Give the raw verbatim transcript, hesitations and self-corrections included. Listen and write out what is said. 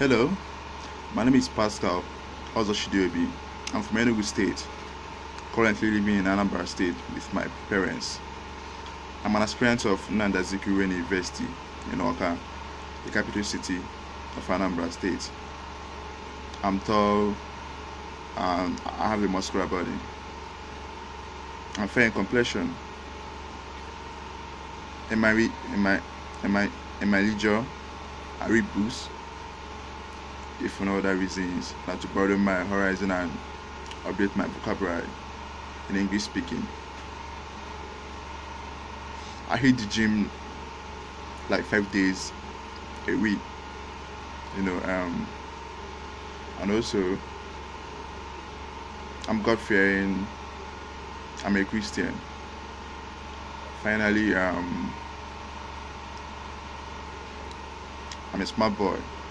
Hello, my name is Pascal, also Shidiobi. I'm from Enugu State, currently living in Anambra State with my parents. I'm an aspirant of Nanda Azikiwe University in Awka, the capital city of Anambra State. I'm tall and I have a muscular body. I'm fair in complexion. In my re- in my in my in my leisure, I read books. If for no other reasons than to broaden my horizon and update my vocabulary in English speaking. I hit the gym like five days a week, you know, um, and also I'm God fearing. I'm a Christian. Finally, um, I'm a smart boy.